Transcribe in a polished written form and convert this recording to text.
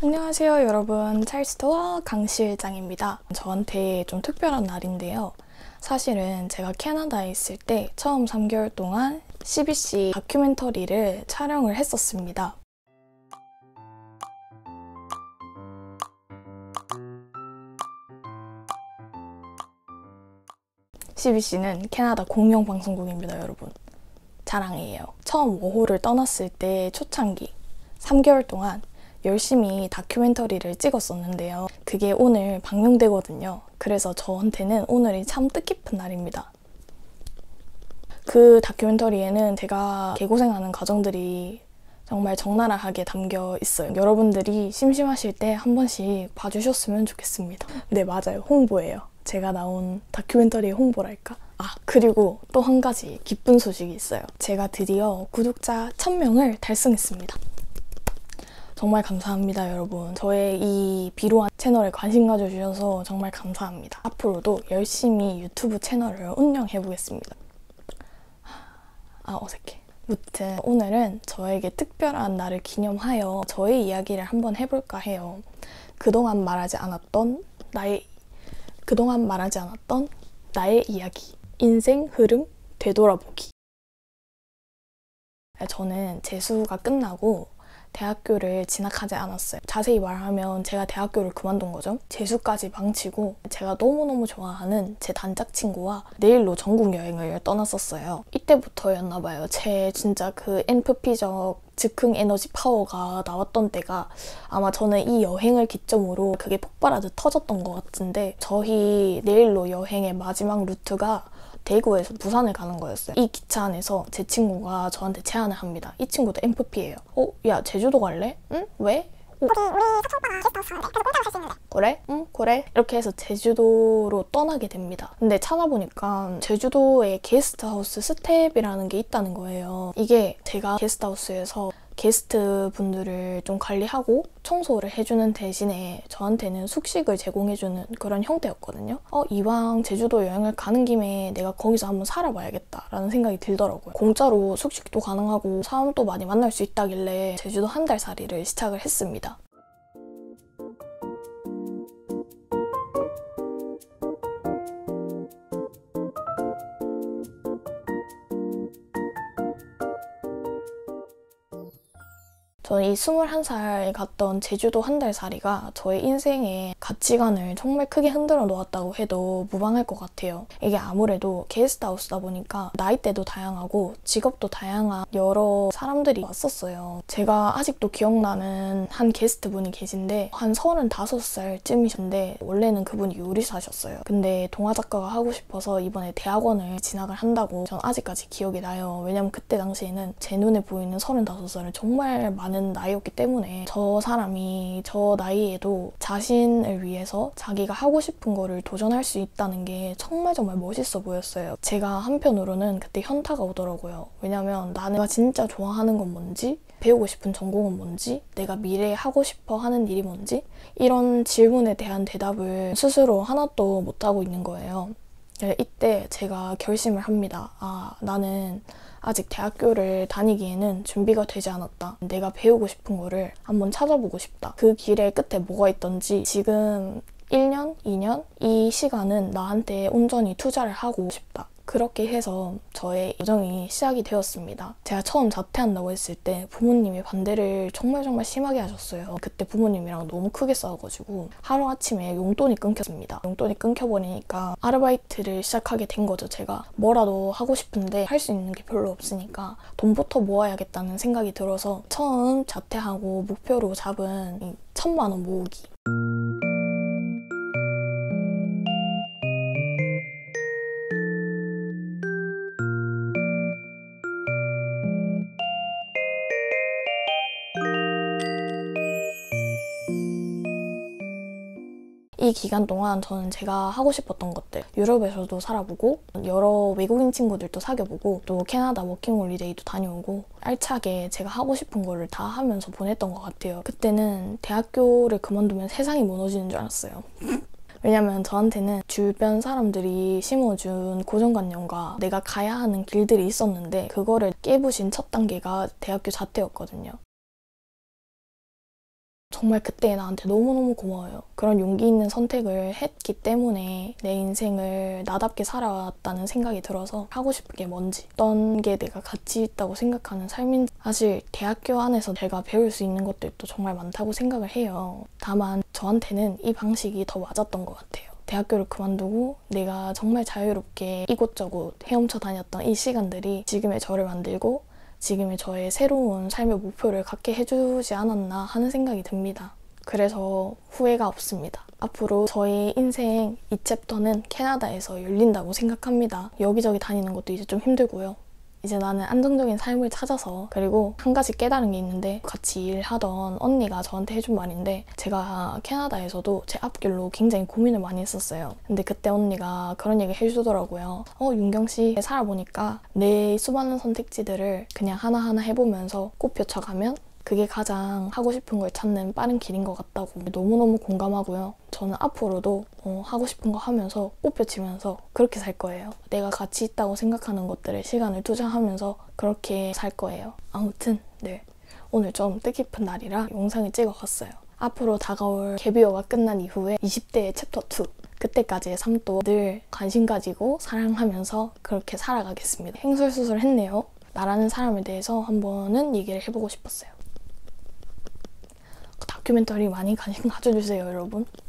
안녕하세요 여러분, 찰스트와 강실장입니다. 저한테 좀 특별한 날인데요. 사실은 제가 캐나다에 있을 때 처음 3개월 동안 CBC 다큐멘터리를 촬영을 했었습니다. CBC는 캐나다 공영방송국입니다, 여러분. 자랑이에요. 처음 워홀을 떠났을 때 초창기 3개월 동안 열심히 다큐멘터리를 찍었었는데요. 그게 오늘 방영되거든요. 그래서 저한테는 오늘이 참 뜻깊은 날입니다. 그 다큐멘터리에는 제가 개고생하는 과정들이 정말 적나라하게 담겨 있어요. 여러분들이 심심하실 때 한 번씩 봐주셨으면 좋겠습니다. 네, 맞아요. 홍보예요. 제가 나온 다큐멘터리의 홍보랄까? 그리고 또 한 가지 기쁜 소식이 있어요. 제가 드디어 구독자 1000명을 달성했습니다. 정말 감사합니다, 여러분. 저의 이 비로한 채널에 관심 가져주셔서 정말 감사합니다. 앞으로도 열심히 유튜브 채널을 운영해보겠습니다. 어색해. 무튼 오늘은 저에게 특별한 날을 기념하여 저의 이야기를 한번 해볼까 해요. 그동안 말하지 않았던 나의 이야기. 인생 흐름 되돌아보기. 저는 재수가 끝나고 대학교를 진학하지 않았어요. 자세히 말하면 제가 대학교를 그만둔 거죠. 재수까지 망치고 제가 너무너무 좋아하는 제 단짝 친구와 내일로 전국 여행을 떠났었어요. 이때부터였나 봐요. 제 진짜 그 NFP적 즉흥 에너지 파워가 나왔던 때가 아마 저는 이 여행을 기점으로 그게 폭발하듯 터졌던 것 같은데, 저희 내일로 여행의 마지막 루트가 대구에서 부산을 가는 거였어요. 이 기차 안에서 제 친구가 저한테 제안을 합니다. 이 친구도 NFP예요. 야, 제주도 갈래? 응? 왜? 우리 사촌 오빠가 게스트하우스 하는데 그래서 공짜로 살 수 있는데. 그래? 응? 그래? 이렇게 해서 제주도로 떠나게 됩니다. 근데 찾아보니까 제주도에 게스트하우스 스텝이라는 게 있다는 거예요. 이게 제가 게스트하우스에서 게스트 분들을 좀 관리하고 청소를 해주는 대신에 저한테는 숙식을 제공해주는 그런 형태였거든요. 이왕 제주도 여행을 가는 김에 내가 거기서 한번 살아봐야겠다라는 생각이 들더라고요. 공짜로 숙식도 가능하고 사람도 많이 만날 수 있다길래 제주도 한 달 살이를 시작을 했습니다. 저는 이 21살 갔던 제주도 한 달 살이가 저의 인생의 가치관을 정말 크게 흔들어 놓았다고 해도 무방할 것 같아요. 이게 아무래도 게스트하우스다 보니까 나이대도 다양하고 직업도 다양한 여러 사람들이 왔었어요. 제가 아직도 기억나는 한 게스트분이 계신데 한 35살쯤이셨는데 원래는 그분이 요리사셨어요. 근데 동화작가가 하고 싶어서 이번에 대학원을 진학을 한다고 전 아직까지 기억이 나요. 왜냐면 그때 당시에는 제 눈에 보이는 35살은 정말 많은 나이였기 때문에 저 사람이 저 나이에도 자신을 위해서 자기가 하고 싶은 거를 도전할 수 있다는 게 정말 멋있어 보였어요. 제가 한편으로는 그때 현타가 오더라고요. 왜냐면 내가 진짜 좋아하는 건 뭔지, 배우고 싶은 전공은 뭔지, 내가 미래에 하고 싶어 하는 일이 뭔지, 이런 질문에 대한 대답을 스스로 하나도 못하고 있는 거예요. 이때 제가 결심을 합니다. 나는 아직 대학교를 다니기에는 준비가 되지 않았다. 내가 배우고 싶은 거를 한번 찾아보고 싶다. 그 길의 끝에 뭐가 있던지 지금 1년, 2년? 이 시간은 나한테 온전히 투자를 하고 싶다. 그렇게 해서 저의 여정이 시작이 되었습니다. 제가 처음 자퇴한다고 했을 때 부모님이 반대를 정말 심하게 하셨어요. 그때 부모님이랑 너무 크게 싸워가지고 하루아침에 용돈이 끊겼습니다. 용돈이 끊겨버리니까 아르바이트를 시작하게 된 거죠. 제가 뭐라도 하고 싶은데 할 수 있는 게 별로 없으니까 돈부터 모아야겠다는 생각이 들어서 처음 자퇴하고 목표로 잡은 이 1000만 원 모으기. 이 기간 동안 저는 제가 하고 싶었던 것들, 유럽에서도 살아보고 여러 외국인 친구들도 사귀어보고 또 캐나다 워킹홀리데이도 다녀오고 알차게 제가 하고 싶은 거를 다 하면서 보냈던 것 같아요. 그때는 대학교를 그만두면 세상이 무너지는 줄 알았어요. 왜냐면 저한테는 주변 사람들이 심어준 고정관념과 내가 가야 하는 길들이 있었는데 그거를 깨부신 첫 단계가 대학교 자퇴였거든요. 정말 그때 나한테 너무너무 고마워요. 그런 용기 있는 선택을 했기 때문에 내 인생을 나답게 살아왔다는 생각이 들어서 하고 싶은 게 뭔지, 어떤 게 내가 가치 있다고 생각하는 삶인지. 사실 대학교 안에서 제가 배울 수 있는 것들도 정말 많다고 생각을 해요. 다만 저한테는 이 방식이 더 맞았던 것 같아요. 대학교를 그만두고 내가 정말 자유롭게 이곳저곳 헤엄쳐 다녔던 이 시간들이 지금의 저를 만들고 지금의 저의 새로운 삶의 목표를 갖게 해주지 않았나 하는 생각이 듭니다. 그래서 후회가 없습니다. 앞으로 저의 인생 이 챕터는 캐나다에서 열린다고 생각합니다. 여기저기 다니는 것도 이제 좀 힘들고요. 이제 나는 안정적인 삶을 찾아서, 그리고 한 가지 깨달은 게 있는데, 같이 일하던 언니가 저한테 해준 말인데, 제가 캐나다에서도 제 앞길로 굉장히 고민을 많이 했었어요. 근데 그때 언니가 그런 얘기 해주더라고요. 윤경씨, 살아보니까 내 수많은 선택지들을 그냥 하나하나 해보면서 꽃펴쳐가면 그게 가장 하고 싶은 걸 찾는 빠른 길인 것 같다고. 너무너무 공감하고요. 저는 앞으로도 하고 싶은 거 하면서 꽃펴치면서 그렇게 살 거예요. 내가 가치 있다고 생각하는 것들에 시간을 투자하면서 그렇게 살 거예요. 아무튼 네, 오늘 좀 뜻깊은 날이라 영상을 찍어봤어요. 앞으로 다가올 갭이어가 끝난 이후에 20대의 챕터 2, 그때까지의 삶도 늘 관심 가지고 사랑하면서 그렇게 살아가겠습니다. 행설수설했네요. 나라는 사람에 대해서 한번은 얘기를 해보고 싶었어요. 다큐멘터리 많이 관심 가져주세요, 여러분.